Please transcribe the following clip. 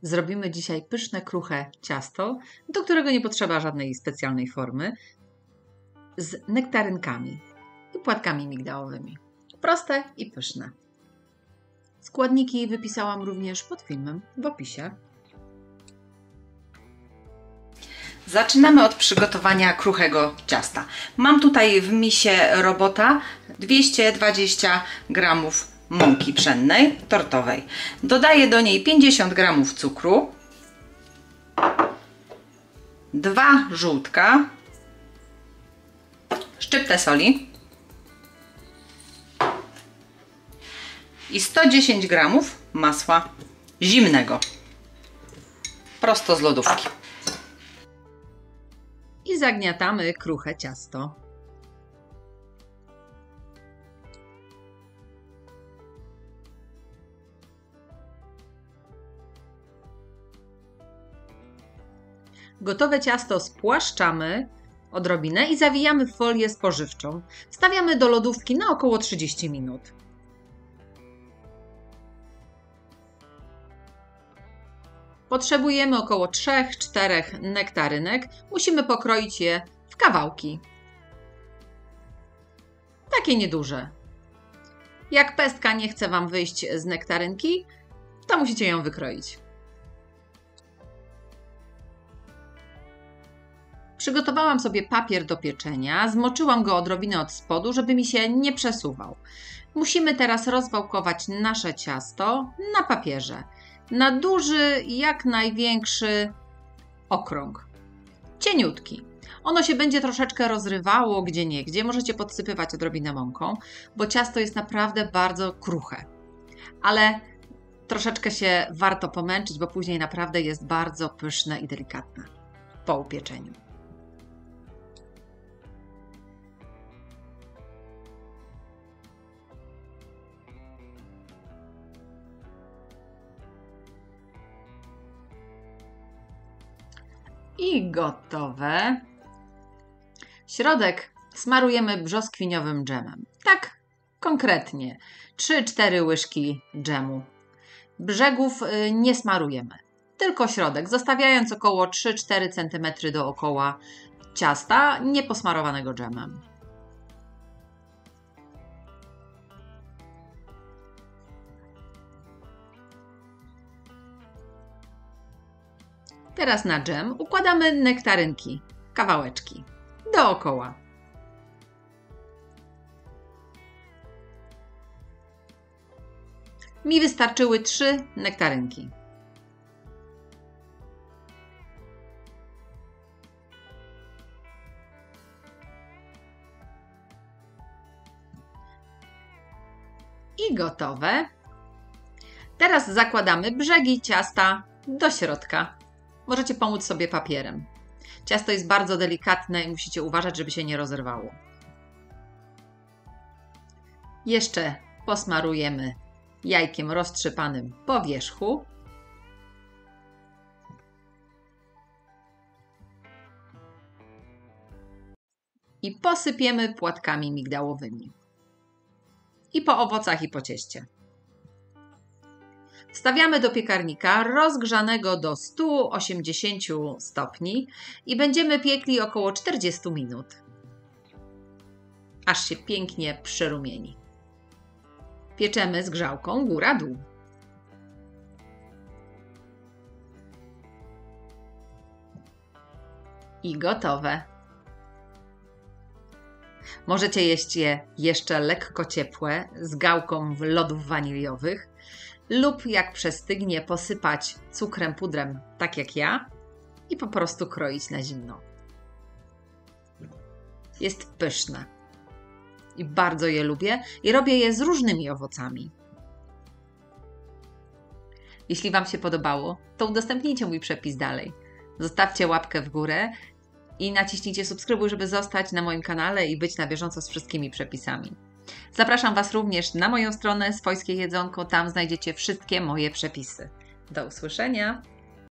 Zrobimy dzisiaj pyszne, kruche ciasto, do którego nie potrzeba żadnej specjalnej formy, z nektarynkami i płatkami migdałowymi. Proste i pyszne. Składniki wypisałam również pod filmem w opisie. Zaczynamy od przygotowania kruchego ciasta. Mam tutaj w misie robota 220 g mąki pszennej, tortowej. Dodaję do niej 50 g cukru, 2 żółtka, szczyptę soli i 110 g masła zimnego, prosto z lodówki. I zagniatamy kruche ciasto. Gotowe ciasto spłaszczamy odrobinę i zawijamy w folię spożywczą. Wstawiamy do lodówki na około 30 minut. Potrzebujemy około 3-4 nektarynek. Musimy pokroić je w kawałki. Takie nieduże. Jak pestka nie chce Wam wyjść z nektarynki, to musicie ją wykroić. Przygotowałam sobie papier do pieczenia, zmoczyłam go odrobinę od spodu, żeby mi się nie przesuwał. Musimy teraz rozwałkować nasze ciasto na papierze. Na duży, jak największy okrąg. Cieniutki. Ono się będzie troszeczkę rozrywało gdzieniegdzie. Możecie podsypywać odrobinę mąką, bo ciasto jest naprawdę bardzo kruche. Ale troszeczkę się warto pomęczyć, bo później naprawdę jest bardzo pyszne i delikatne po upieczeniu. I gotowe. Środek smarujemy brzoskwiniowym dżemem. Tak konkretnie. 3-4 łyżki dżemu. Brzegów nie smarujemy. Tylko środek, zostawiając około 3-4 cm dookoła ciasta, nieposmarowanego dżemem. Teraz na dżem układamy nektarynki, kawałeczki, dookoła. Mi wystarczyły 3 nektarynki. I gotowe. Teraz zakładamy brzegi ciasta do środka. Możecie pomóc sobie papierem. Ciasto jest bardzo delikatne i musicie uważać, żeby się nie rozerwało. Jeszcze posmarujemy jajkiem roztrzepanym po wierzchu. I posypiemy płatkami migdałowymi. I po owocach, i po cieście. Wstawiamy do piekarnika rozgrzanego do 180 stopni i będziemy piekli około 40 minut. Aż się pięknie przerumieni. Pieczemy z grzałką góra-dół. I gotowe. Możecie jeść je jeszcze lekko ciepłe z gałką lodów waniliowych lub jak przestygnie posypać cukrem, pudrem, tak jak ja i po prostu kroić na zimno. Jest pyszne i bardzo je lubię i robię je z różnymi owocami. Jeśli Wam się podobało, to udostępnijcie mój przepis dalej. Zostawcie łapkę w górę i naciśnijcie subskrybuj, żeby zostać na moim kanale i być na bieżąco z wszystkimi przepisami. Zapraszam Was również na moją stronę Swojskie Jedzonko, tam znajdziecie wszystkie moje przepisy. Do usłyszenia!